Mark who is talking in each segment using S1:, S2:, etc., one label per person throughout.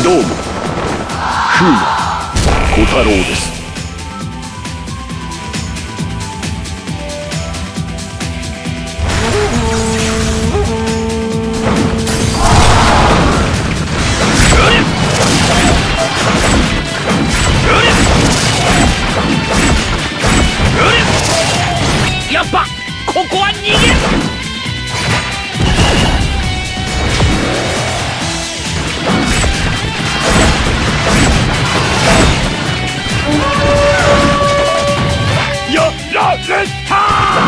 S1: どうも風魔小太郎です。
S2: やっぱここは逃げる。
S1: やられた。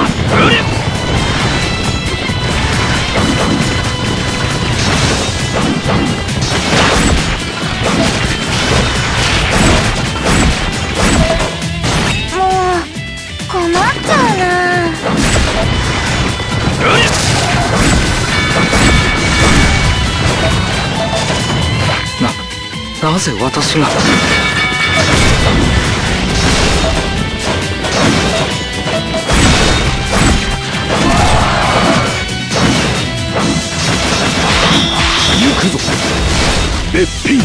S3: もう困っちゃうな。
S2: なぜ私が。
S1: 行くぞべっぴん。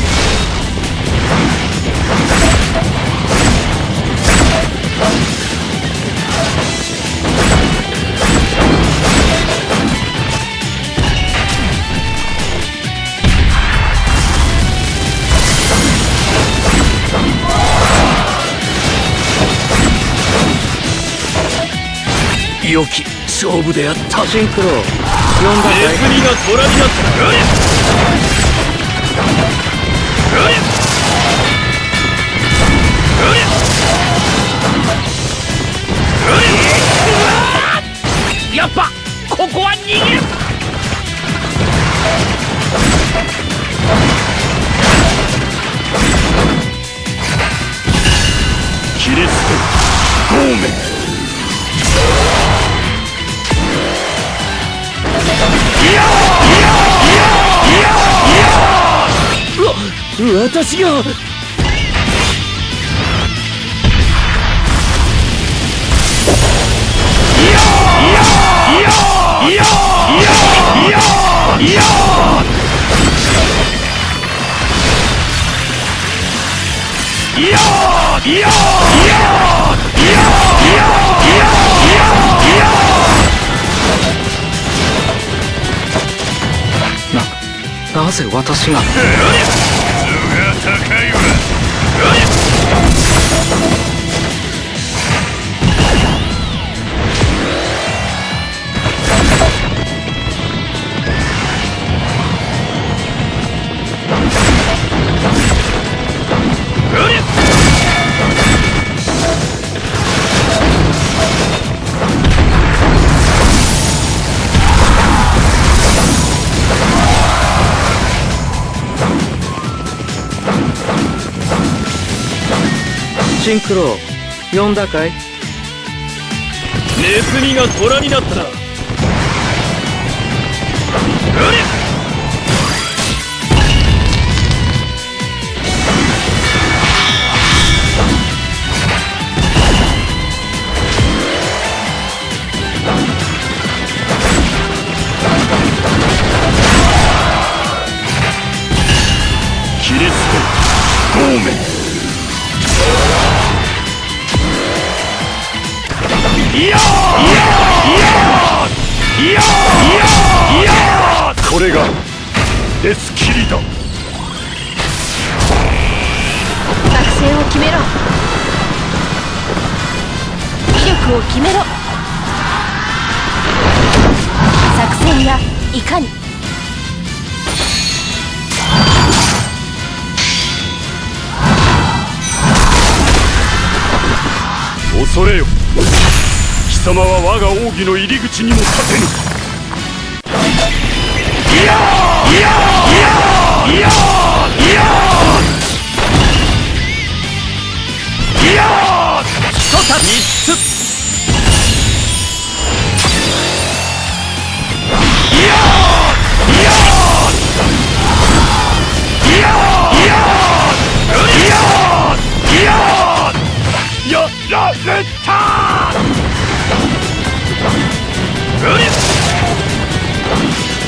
S1: 良き勝負であった。
S2: シンクロ呼んだかい。
S1: ネズミが虎になった。
S2: やっぱここは逃げる。
S1: 切り捨てゴーメン。
S2: 私が。なぜ私が。
S1: 高いわ。
S2: シンクロ呼んだかい。
S1: ネズミが虎になったな。切り捨てゴーメン。これがデスキリだ。
S3: 作戦を決めろ。威力を決めろ。作戦やいかに。
S1: 恐れよ。貴様は我が奥義の入り口にも立てぬ。
S2: 一た三つ。
S1: やられた。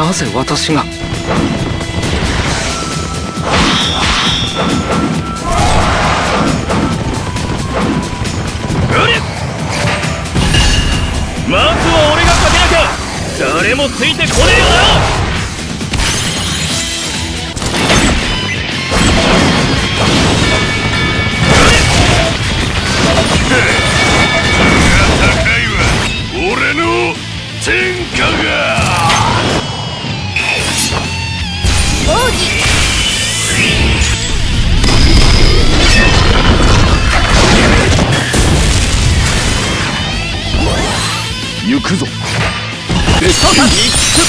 S2: なぜ私が。
S1: まずは俺がかけなきゃ誰もついてこねえよな。俺の天下が
S3: 奥義
S1: 行くぞ。
S2: ベスト3つ。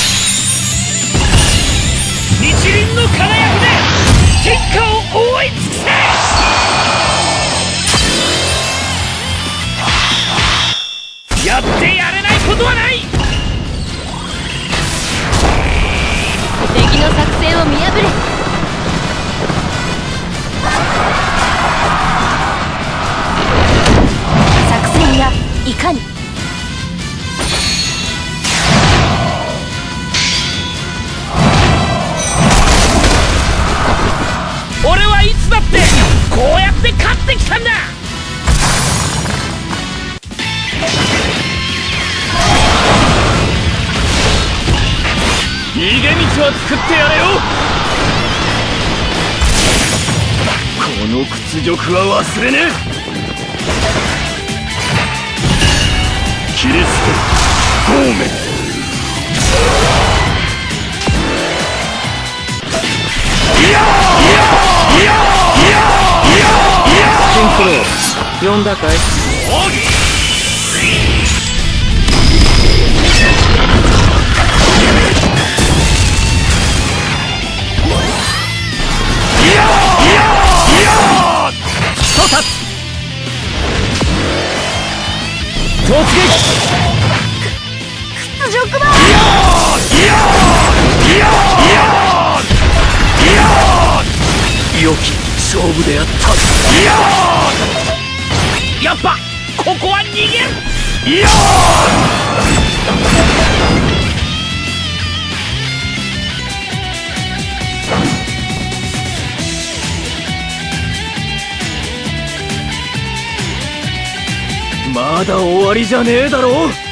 S4: 日輪の輝きで天下を覆い尽くせ。やってやれないことはない。
S3: 敵の作戦を見破れ。作戦やいかに。
S4: 俺はいつだってこうやって勝ってきたんだ。
S1: 逃げ道は作ってやれよ。この屈辱は忘れねえ。切り捨てゴーメン。
S2: シンクロ呼んだかい。
S4: 突撃。
S3: 屈辱だ。
S2: 良き勝負であった。
S4: やっぱここは逃げる。
S1: まだ終わりじゃねえだろ。